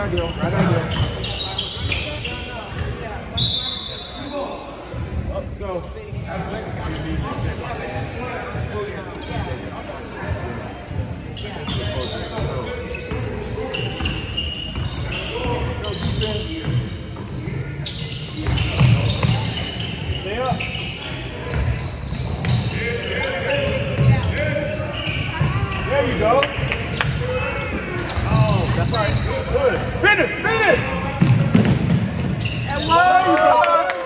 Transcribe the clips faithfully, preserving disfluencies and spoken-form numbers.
ideal. Right ideal. Let's go. Stay up. There you go. Oh, that's right. Good. Finish, finish. And there you go.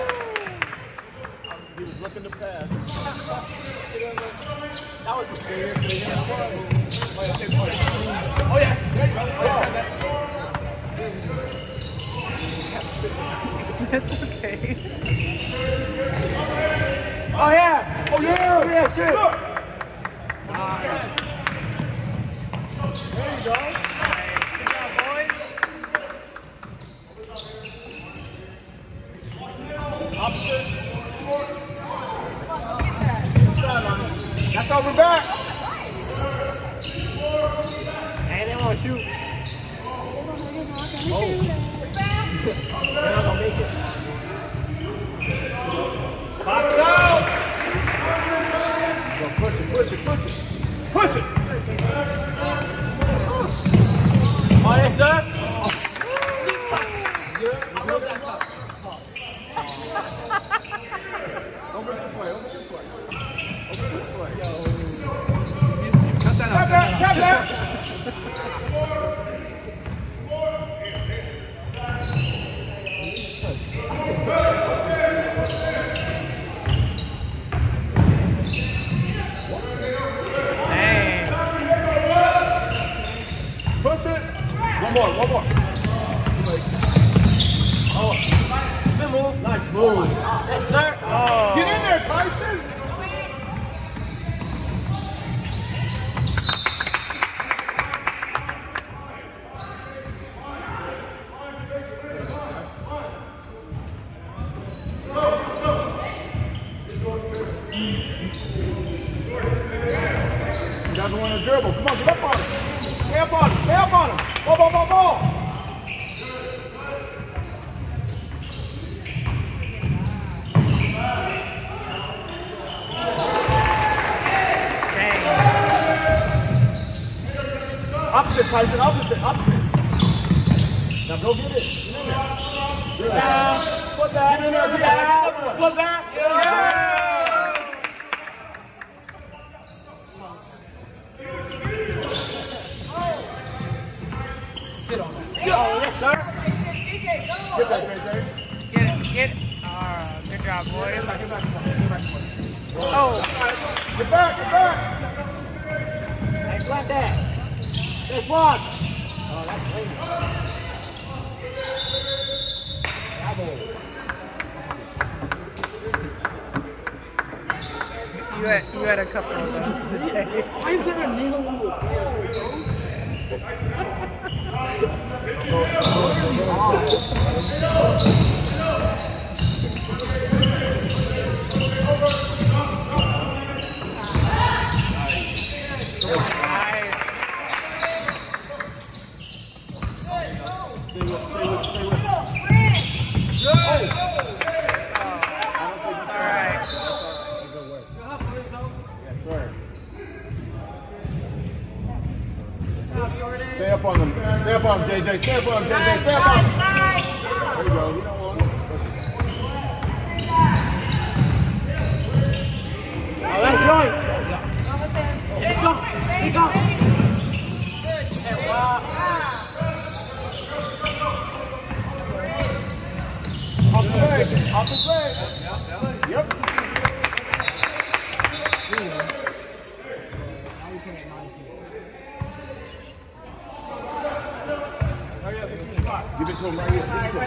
He was looking to pass. That was the clear. Oh, yeah. There you go. That's okay. Oh, yeah. Oh, yeah. Yeah, shit. Uh, There you go. Good job, boys. Opposite. That's over back. Hey, they want to shoot. Oh. They're not gonna make it. Box out. Go push it, push it, push it. Push it. Oh, yes, sir. Good. I love that touch. Over this way, over this way. Over this way. Cut that out. Tap that, tap that. Dang. Push it. One more, one more. Oh, good move. Nice move. Yes, sir. Oh. Get in there, Tyson. He doesn't want to dribble. Come on, get up on him. Stay up on him. Stay up on him. Ball, ball, ball, ball. Dang. Opposite, Tyson. Opposite, opposite. Now go get it. Get in there. Good. Down. Put that. Get in there. Get that. Put that. Yeah. Sit on that. Oh, yes, sir. Get that, J J. Get it, get it. Alright, good job, boys. Get back, get back, get back. Oh. Get back, get back. Hey, block that. Let's block. Oh, that's late. You had, you had a couple of those today. Why is there a nail on the wall, Stay up on them. Stay up on them, J J. Stay up on them, J J. Stay up on them. There you go. You don't want it. Oh, that's right. Keep going. Keep going. Off the leg. Off the leg. Yep. Give it to him right here. Give it to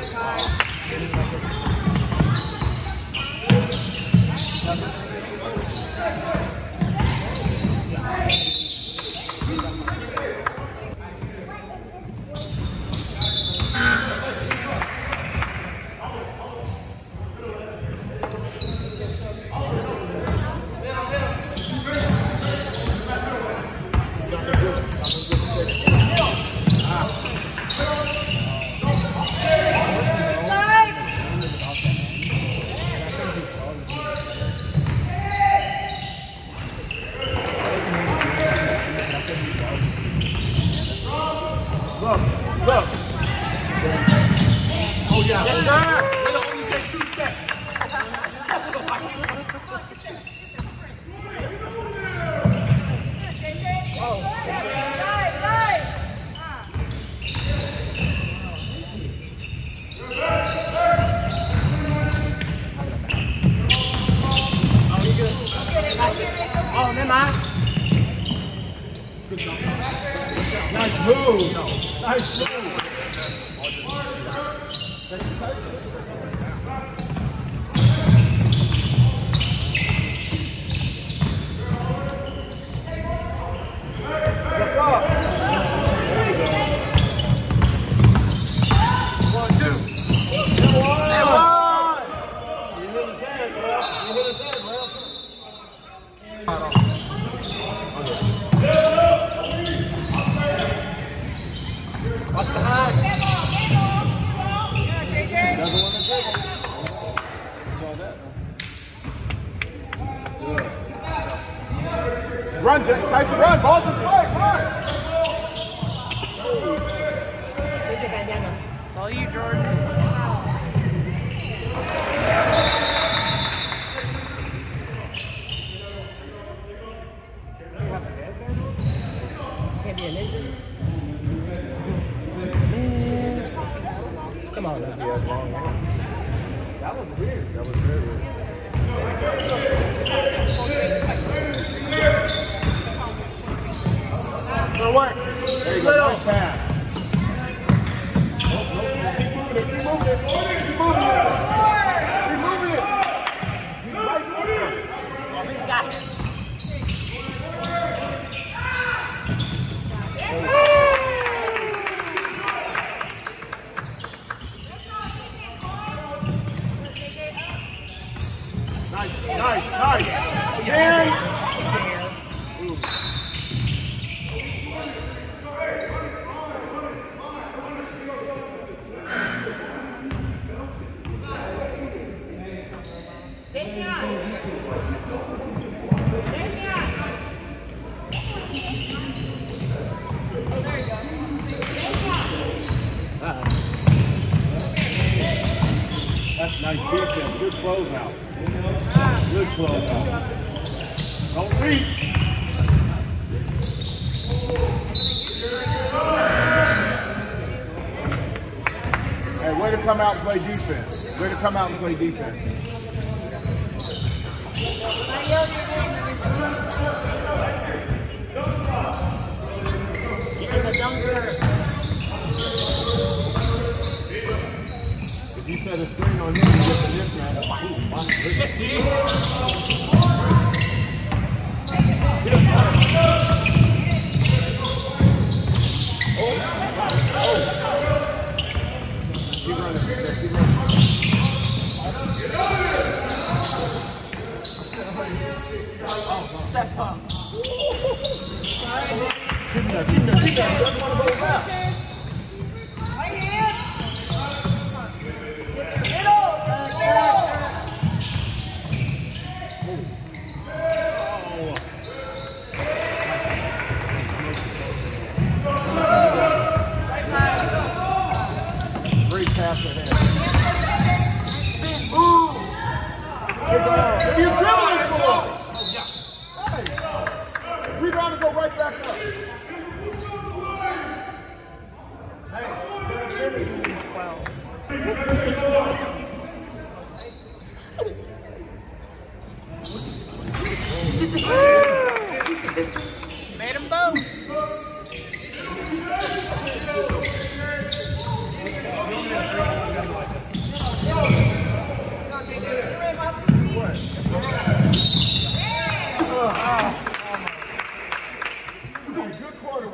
Oh, never mind. Nice move. Nice move. Look up. There you go. One, two. Come on. Come on. You hit his head, bro. You hit his head, bro. Watch behind. Another one to take. Saw that, man. Run, Jay. Tyson, run. Ball's in play. Run. All you, Jordan. Can't be a ninja. Come on, That was weird. That was very weird. So what? There you go. Nice pass. Keep moving it. Keep moving it. Keep moving it. Keep moving it. He's right there. oh, he's got it. Nice, nice, nice. Again. That's nice defense. Good closeout. Good closeout. Don't reach. Hey, way to come out and play defense. Way to come out and play defense. Getting the younger. If you set a screen on him, you get the mismatch. Keep running. Keep running. Step up. Keep that, keep that, keep that. He doesn't want to go back. Great pass ahead. Ooh! If you dribbling for it. Hey, rebound and go right back up. Hey, twelve. Made them both. good quarter.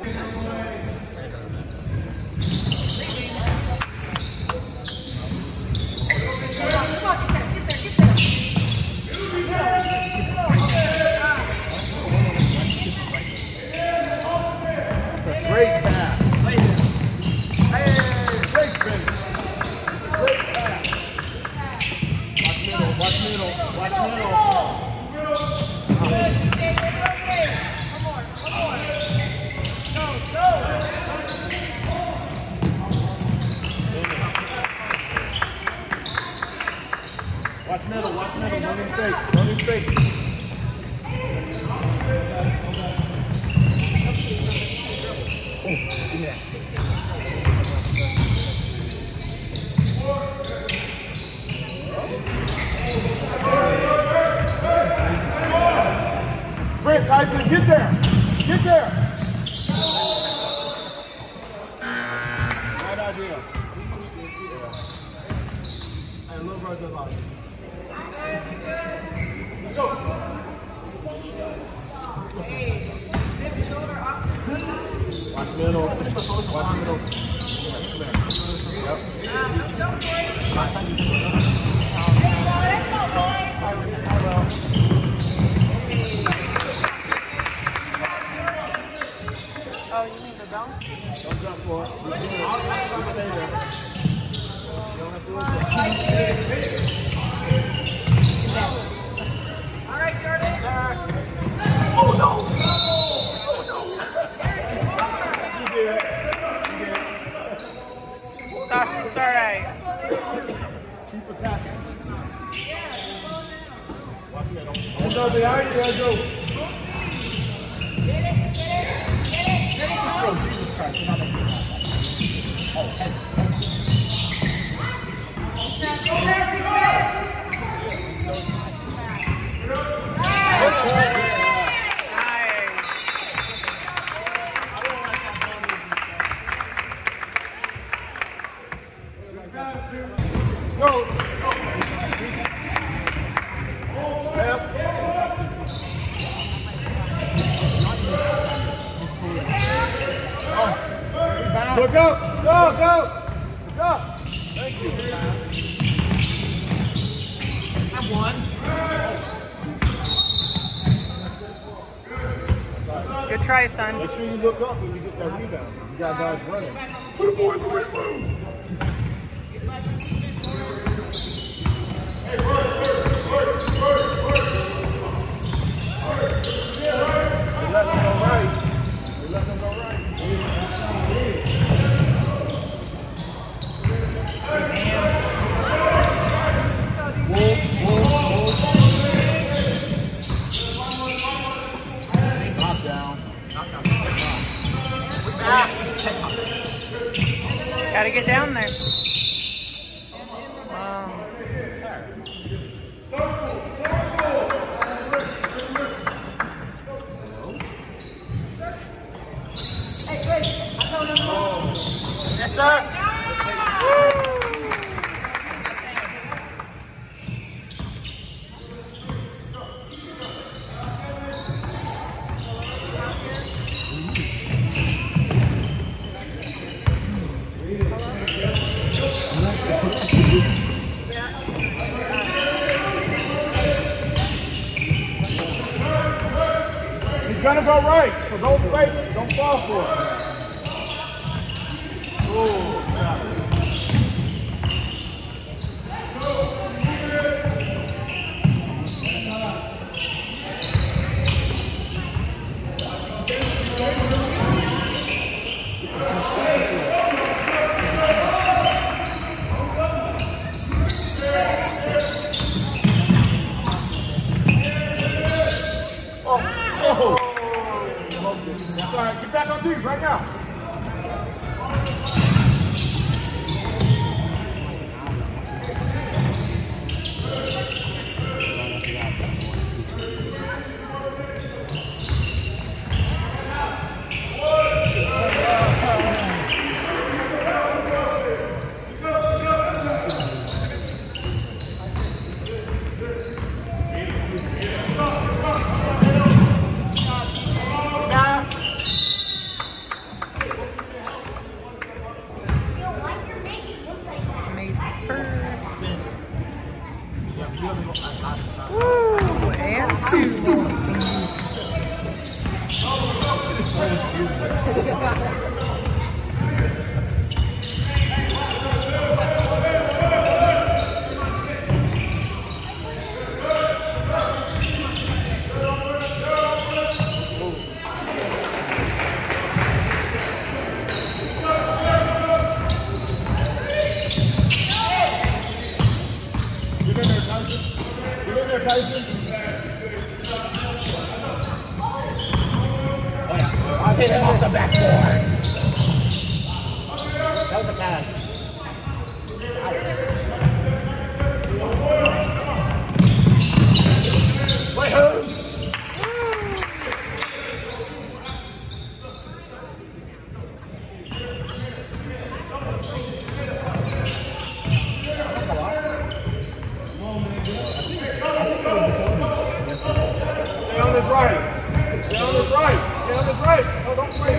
Great pass. Hey, great finish. Great pass. Watch middle, watch middle, watch middle. Watch middle, watch middle, no mistake, no mistake. Oh, yeah. Tyson, get there. Get there. Right idea. Hey, little brother, about it. Let's go. Watch middle. Watch middle. Yep. Last time you did it. Oh, you mean the dunk? Don't jump for it. Keep it there. You don't have to look at it. All right, Jordan. Sir. Oh, no. Oh, no. You did it. You did it. It's all, it's all right. Keep attacking. Watch me. Don't go behind you, Andrew. Oh, Jesus Christ. You're not making that. Oh, head. Go. Yep. Look up! Go! Go! Look up! Thank you. I'm one. Good try, son. Make sure you look up when you get that rebound. You got guys running. Put a boy in the right move! Hey, work, work, work, work, work! You let them go right. You let them go right. Gotta get down there. Wow. Yes, sir. He's gonna go right, so don't fake it. Don't fall for it. Oh, oh. That's all right. Get back on dude right now. Woo, and two. I hit him off the backboard. That was a pass. Play home. Stay on this right. Stay on this right. No, don't play.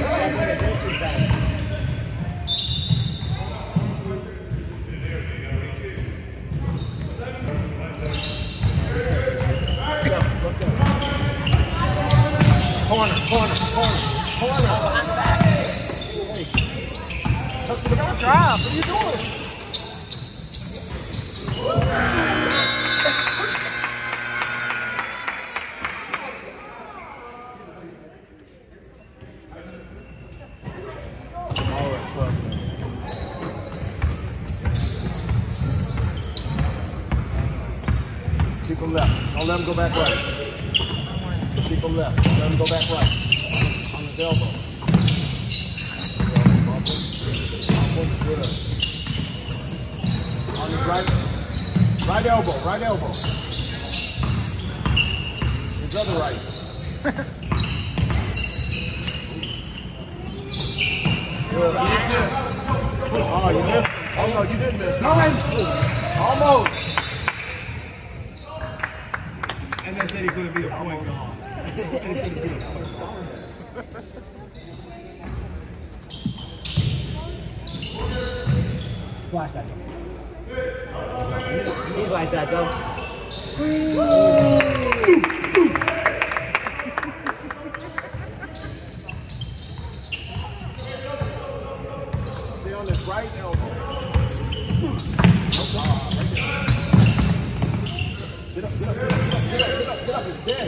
Corner, corner, corner, corner. Don't drop. What are you doing? Keep them left. Don't let them go back right. Keep them left. Don't let them go back right. On his elbow. On his right. Right elbow. Right elbow. His other right. Good. Oh, you missed. Oh, no, you didn't miss. Almost. And they said he couldn't be a point guard. Flash that. He's like that, though. Stay on this right elbow. Get up, get up, get up, get up, get up, get up, it's dead.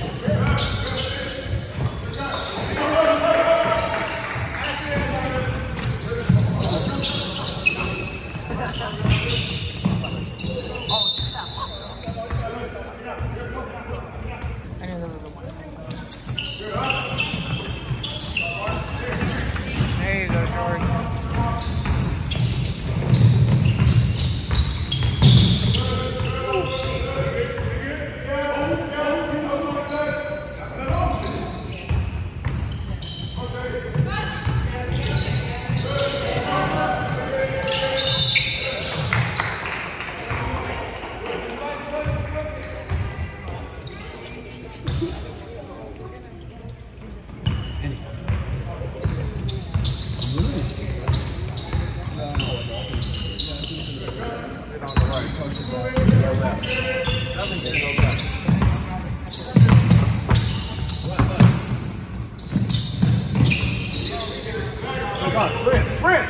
I knew there was a one. There you go, George. Sprint, sprint!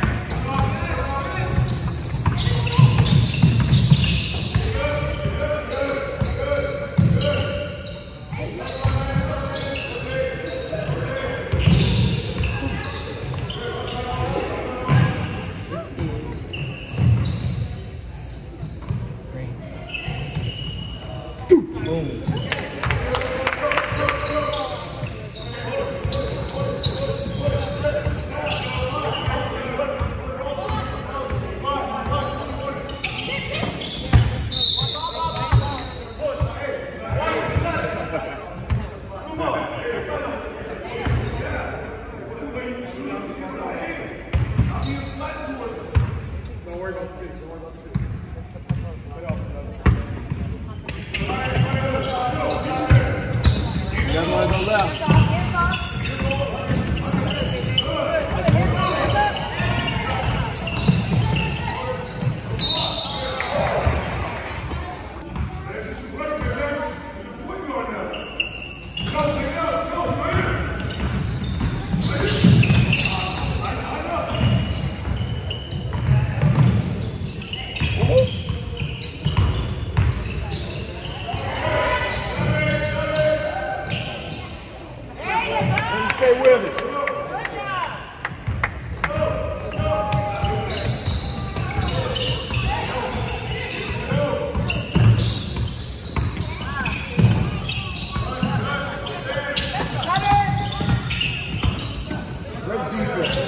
Stay with it. Great defense.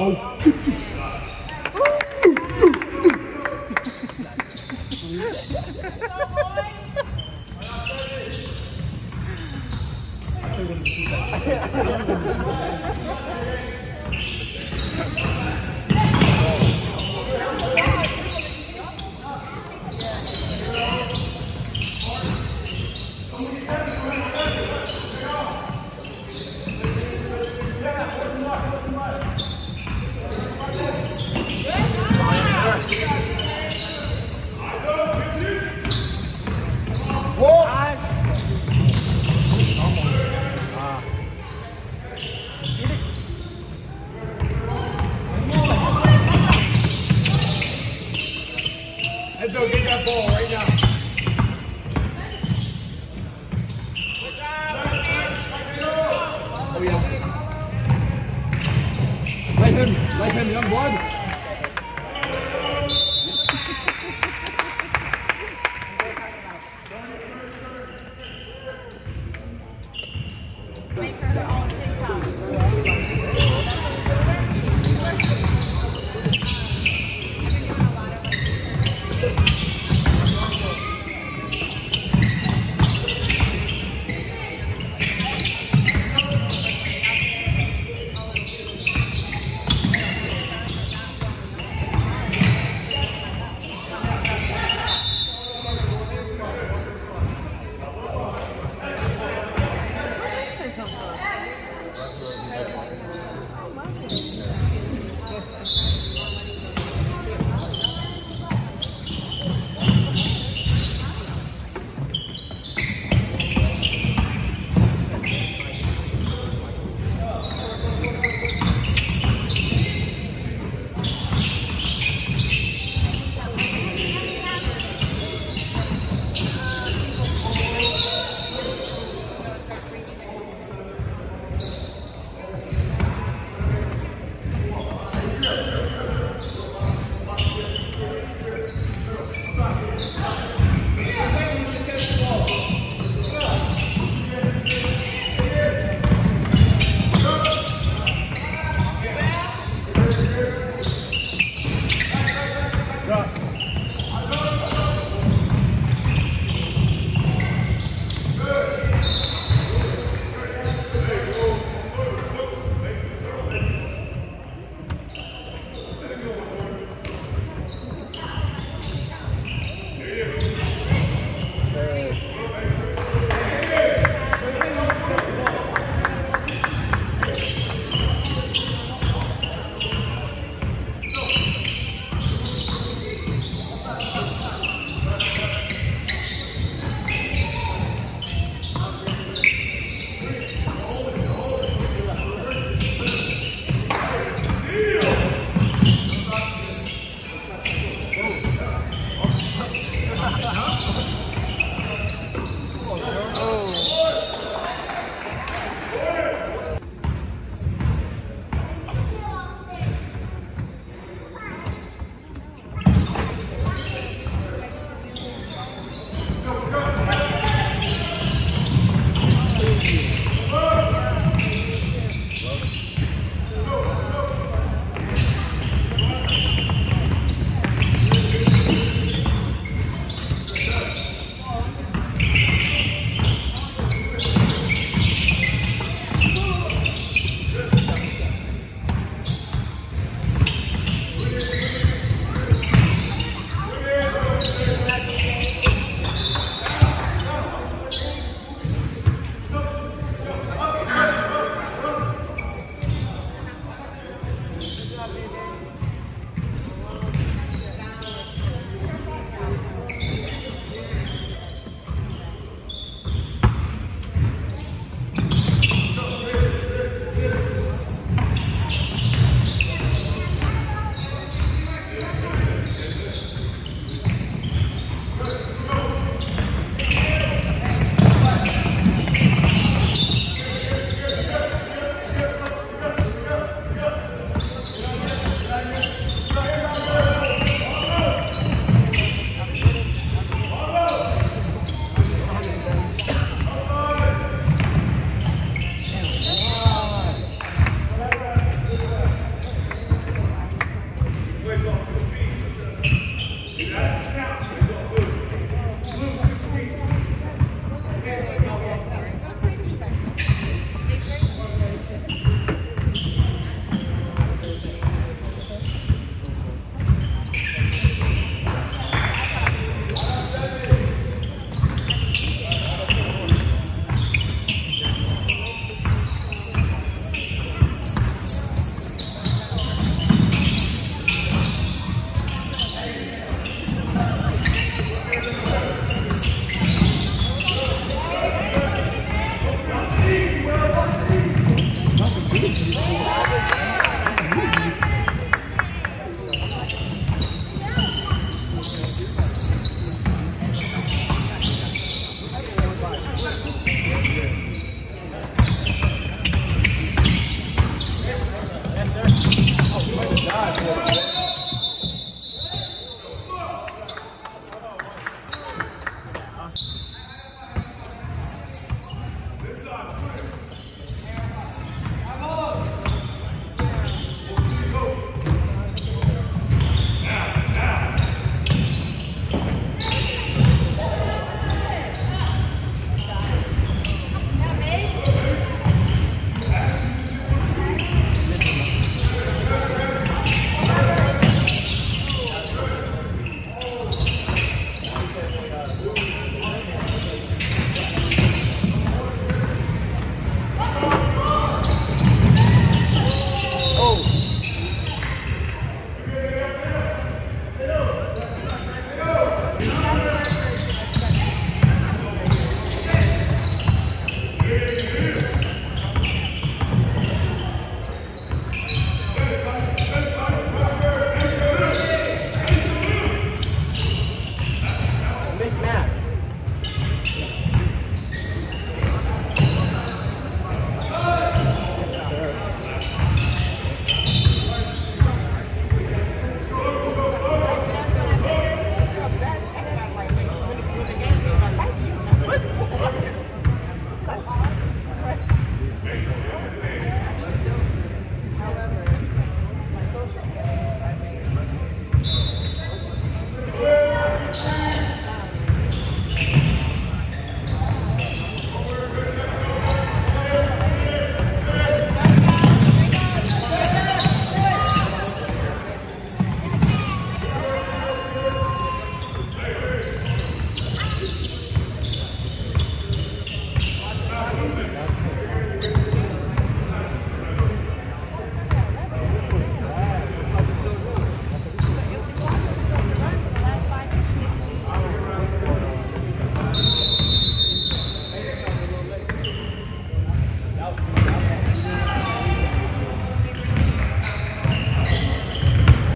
Let's go get that ball right now. Oh yeah. Let him, let him, young blood.